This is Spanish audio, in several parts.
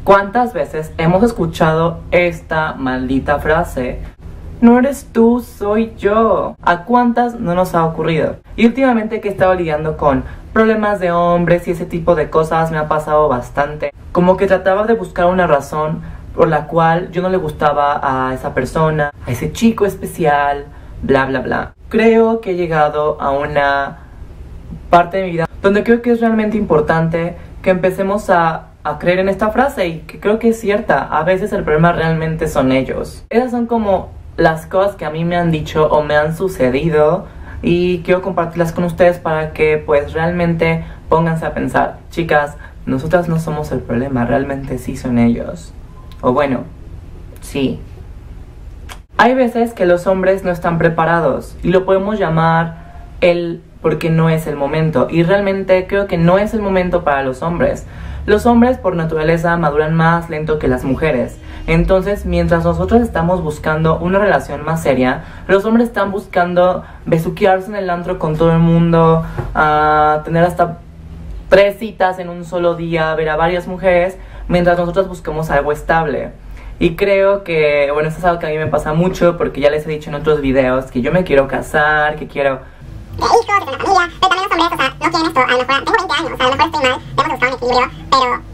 ¿Cuántas veces hemos escuchado esta maldita frase? No eres tú, soy yo. ¿A cuántas no nos ha ocurrido? Y últimamente que he estado lidiando con problemas de hombres y ese tipo de cosas me ha pasado bastante. Como que trataba de buscar una razón por la cual yo no le gustaba a esa persona, a ese chico especial, bla bla bla. Creo que he llegado a una parte de mi vida donde creo que es realmente importante que empecemos a creer en esta frase, y que creo que es cierta. A veces el problema realmente son ellos. Esas son como las cosas que a mí me han dicho o me han sucedido, y quiero compartirlas con ustedes para que pues realmente pónganse a pensar. Chicas, nosotras no somos el problema, realmente sí son ellos. O bueno, sí. Hay veces que los hombres no están preparados y lo podemos llamar porque no es el momento, y realmente creo que no es el momento para los hombres. Los hombres por naturaleza maduran más lento que las mujeres. Entonces, mientras nosotros estamos buscando una relación más seria, los hombres están buscando besuquearse en el antro con todo el mundo, tener hasta 3 citas en un solo día, ver a varias mujeres, mientras nosotros buscamos algo estable. Y creo que, bueno, esto es algo que a mí me pasa mucho, porque ya les he dicho en otros videos que yo me quiero casar, que quiero hijos, que tener una familia, pero también los hombres, o sea, no quieren esto. A lo mejor tengo 20 años, o sea, a lo mejor estoy mal, debemos buscar un equilibrio,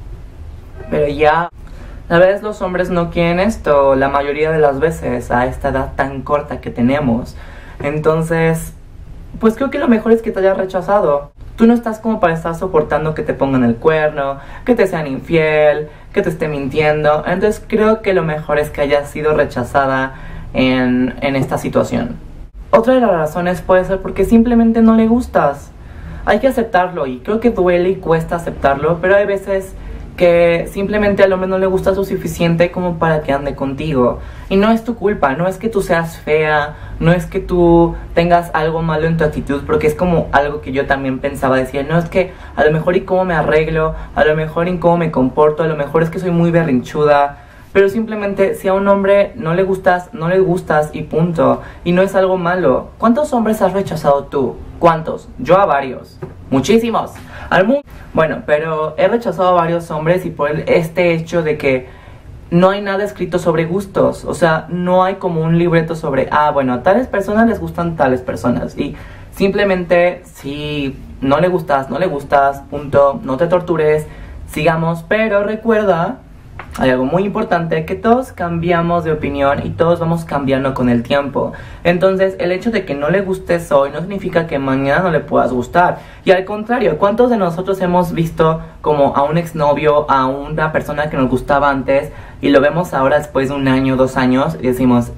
pero ya, a veces los hombres no quieren esto, la mayoría de las veces, a esta edad tan corta que tenemos. Entonces, pues creo que lo mejor es que te hayas rechazado. Tú no estás como para estar soportando que te pongan el cuerno, que te sean infiel, que te esté mintiendo. Entonces creo que lo mejor es que hayas sido rechazada en esta situación. Otra de las razones puede ser porque simplemente no le gustas. Hay que aceptarlo, y creo que duele y cuesta aceptarlo, pero hay veces que simplemente al hombre no le gusta lo suficiente como para que ande contigo. Y no es tu culpa, no es que tú seas fea, no es que tú tengas algo malo en tu actitud, porque es como algo que yo también pensaba, decía, no, es que a lo mejor y cómo me arreglo, a lo mejor y cómo me comporto, a lo mejor es que soy muy berrinchuda. Pero simplemente si a un hombre no le gustas, no le gustas y punto. Y no es algo malo. ¿Cuántos hombres has rechazado tú? ¿Cuántos? Yo a varios. Muchísimos. Bueno, pero he rechazado a varios hombres, y por este hecho de que no hay nada escrito sobre gustos. O sea, no hay como un libreto sobre, bueno, a tales personas les gustan tales personas. Y simplemente si no le gustas, punto. No te tortures, sigamos. Pero recuerda, hay algo muy importante, que todos cambiamos de opinión y todos vamos cambiando con el tiempo. Entonces el hecho de que no le gustes hoy no significa que mañana no le puedas gustar. Y al contrario, ¿cuántos de nosotros hemos visto como a un exnovio, a una persona que nos gustaba antes, y lo vemos ahora después de 1 año, 2 años, y decimos,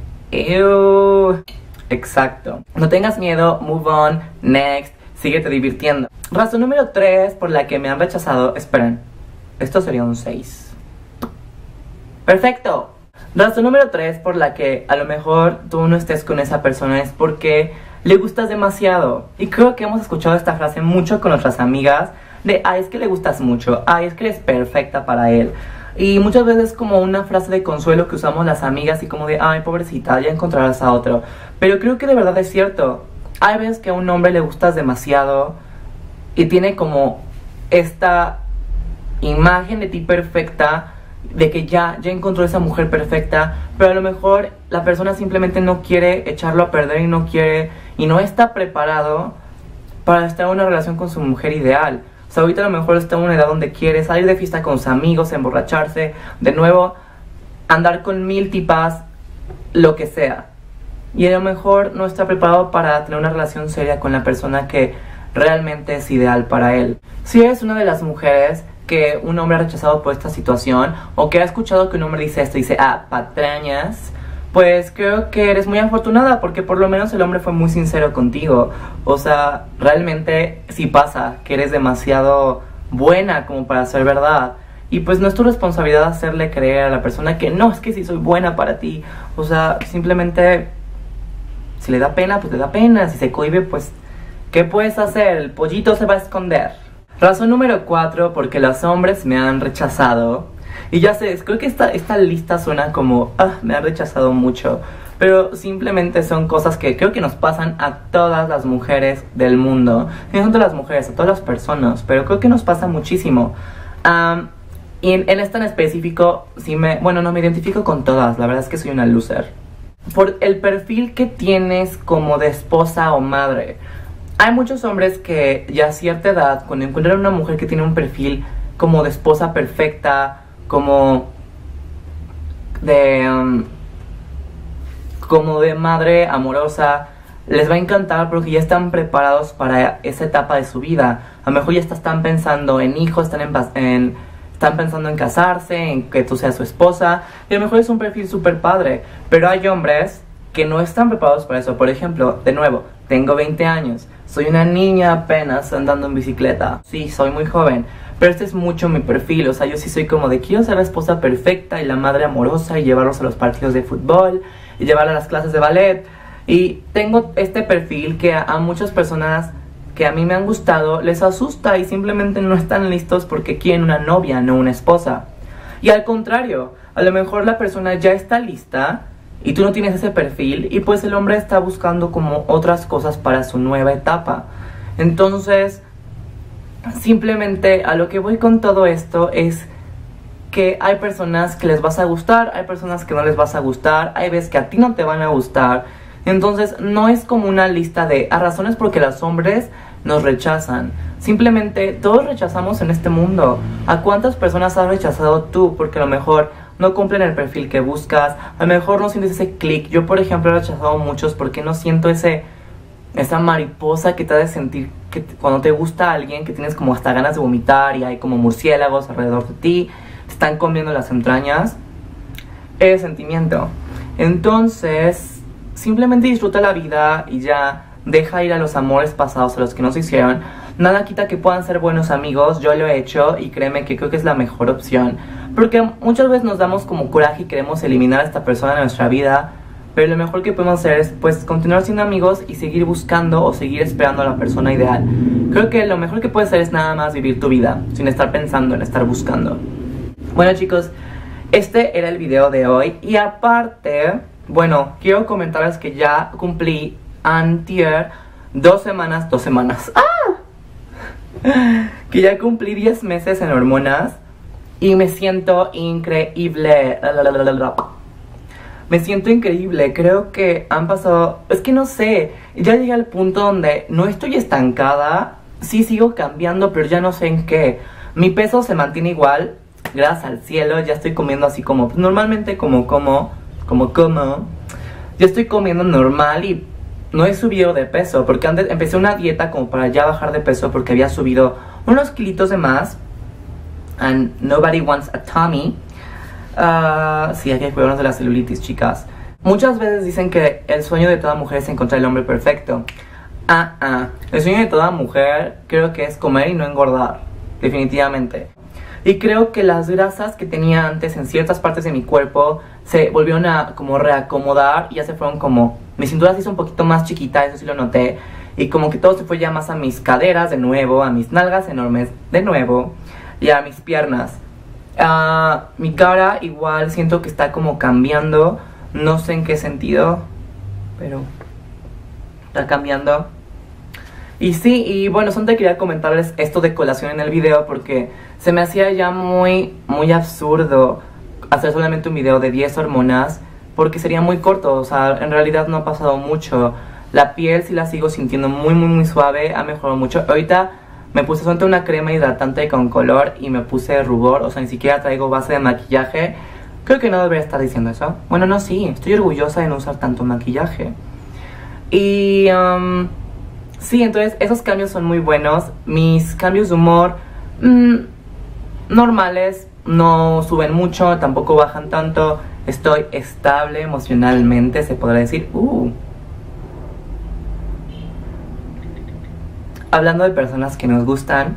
¡ew! Exacto. No tengas miedo, move on, next, síguete divirtiendo. Razón número 3 por la que me han rechazado. Esperen, esto sería un 6. Perfecto. Razón número 3 por la que a lo mejor tú no estés con esa persona es porque le gustas demasiado. Y creo que hemos escuchado esta frase mucho con nuestras amigas, de, es que le gustas mucho, es que eres perfecta para él. Y muchas veces como una frase de consuelo que usamos las amigas, y como de, pobrecita, ya encontrarás a otro. Pero creo que de verdad es cierto. Hay veces que a un hombre le gustas demasiado y tiene como esta imagen de ti perfecta, de que ya encontró esa mujer perfecta, pero a lo mejor la persona simplemente no quiere echarlo a perder, y no está preparado para estar en una relación con su mujer ideal. O sea, ahorita a lo mejor está en una edad donde quiere salir de fiesta con sus amigos, emborracharse, de nuevo andar con 1000 tipas, lo que sea. Y a lo mejor no está preparado para tener una relación seria con la persona que realmente es ideal para él. Si eres una de las mujeres que un hombre ha rechazado por esta situación, o que ha escuchado que un hombre dice esto y dice, patrañas, pues creo que eres muy afortunada, porque por lo menos el hombre fue muy sincero contigo. O sea, realmente sí pasa que eres demasiado buena como para ser verdad, y pues no es tu responsabilidad hacerle creer a la persona que no, es que sí soy buena para ti. O sea, simplemente si le da pena, pues le da pena. Si se cohíbe, pues ¿qué puedes hacer? El pollito se va a esconder. Razón número 4 porque los hombres me han rechazado. Y ya sé, creo que esta lista suena como, me han rechazado mucho. Pero simplemente son cosas que creo que nos pasan a todas las mujeres del mundo. Y no solo a las mujeres, a todas las personas, pero creo que nos pasa muchísimo. Y en esta en específico, bueno, no me identifico con todas, la verdad es que soy una loser. Por el perfil que tienes como de esposa o madre. Hay muchos hombres que ya a cierta edad, cuando encuentran una mujer que tiene un perfil como de esposa perfecta, como de madre amorosa, les va a encantar porque ya están preparados para esa etapa de su vida. A lo mejor ya están pensando en hijos, están pensando en casarse, en que tú seas su esposa, y a lo mejor es un perfil súper padre. Pero hay hombres que no están preparados para eso. Por ejemplo, de nuevo, tengo 20 años, soy una niña apenas andando en bicicleta. Sí, soy muy joven, pero este es mucho mi perfil. O sea, yo sí soy como de quiero ser la esposa perfecta y la madre amorosa y llevarlos a los partidos de fútbol y llevarlos a las clases de ballet. Y tengo este perfil que a muchas personas que a mí me han gustado les asusta y simplemente no están listos porque quieren una novia, no una esposa. Y al contrario, a lo mejor la persona ya está lista y tú no tienes ese perfil y pues el hombre está buscando como otras cosas para su nueva etapa. Entonces, simplemente a lo que voy con todo esto es que hay personas que les vas a gustar, hay personas que no les vas a gustar, hay veces que a ti no te van a gustar. Entonces no es como una lista de razones porque los hombres nos rechazan. Simplemente todos rechazamos en este mundo. ¿A cuántas personas has rechazado tú? Porque a lo mejor no cumplen el perfil que buscas, a lo mejor no sientes ese clic. Yo por ejemplo he rechazado muchos porque no siento esa mariposa que te hace sentir que cuando te gusta alguien, que tienes como hasta ganas de vomitar y hay como murciélagos alrededor de ti, te están comiendo las entrañas. Ese sentimiento. Entonces simplemente disfruta la vida y ya deja ir a los amores pasados, a los que no se hicieron. Nada quita que puedan ser buenos amigos, yo lo he hecho y créeme que creo que es la mejor opción. Porque muchas veces nos damos como coraje y queremos eliminar a esta persona de nuestra vida, pero lo mejor que podemos hacer es pues continuar siendo amigos y seguir buscando o seguir esperando a la persona ideal. Creo que lo mejor que puedes hacer es nada más vivir tu vida, sin estar pensando en estar buscando. Bueno chicos, este era el video de hoy y aparte, bueno, quiero comentarles que ya cumplí antier 2 semanas, que ya cumplí 10 meses en hormonas y me siento increíble. Me siento increíble, creo que han pasado, es que no sé, ya llegué al punto donde no estoy estancada, sí sigo cambiando, pero ya no sé en qué. Mi peso se mantiene igual, gracias al cielo, ya estoy comiendo así como, pues normalmente como, yo estoy comiendo normal y no he subido de peso, porque antes empecé una dieta como para ya bajar de peso porque había subido unos kilitos de más. And nobody wants a tummy. Sí, hay que cuidarnos de la celulitis, chicas. Muchas veces dicen que el sueño de toda mujer es encontrar el hombre perfecto. El sueño de toda mujer creo que es comer y no engordar, definitivamente. Y creo que las grasas que tenía antes en ciertas partes de mi cuerpo se volvieron a como reacomodar y ya se fueron como... Mi cintura se hizo un poquito más chiquita, eso sí lo noté. Y como que todo se fue ya más a mis caderas de nuevo, a mis nalgas enormes de nuevo y a mis piernas. Mi cara igual siento que está como cambiando, no sé en qué sentido, pero está cambiando. Y sí, y bueno, solo quería comentarles esto de colación en el video porque se me hacía ya muy absurdo hacer solamente un video de 10 hormonas porque sería muy corto, o sea, en realidad no ha pasado mucho. La piel sí la sigo sintiendo muy suave, ha mejorado mucho. Ahorita me puse solamente una crema hidratante con color y me puse rubor, o sea, ni siquiera traigo base de maquillaje. Creo que no debería estar diciendo eso. Bueno, no, sí, estoy orgullosa de no usar tanto maquillaje. Y sí, entonces esos cambios son muy buenos. Mis cambios de humor normales, no suben mucho, tampoco bajan tanto. Estoy estable emocionalmente, se podrá decir. Hablando de personas que nos gustan.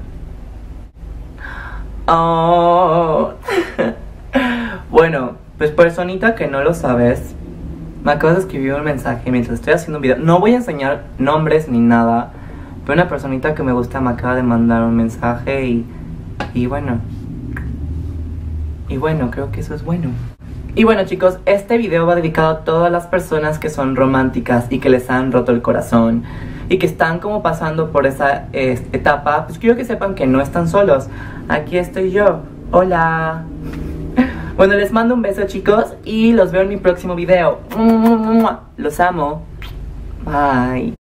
Bueno, pues personita que no lo sabes, me acabas de escribir un mensaje mientras estoy haciendo un video. No voy a enseñar nombres ni nada, pero una personita que me gusta me acaba de mandar un mensaje y bueno, creo que eso es bueno. Y bueno chicos, este video va dedicado a todas las personas que son románticas y que les han roto el corazón y que están como pasando por esa etapa. Pues quiero que sepan que no están solos. Aquí estoy yo. Hola. Bueno, les mando un beso, chicos, y los veo en mi próximo video. Los amo. Bye.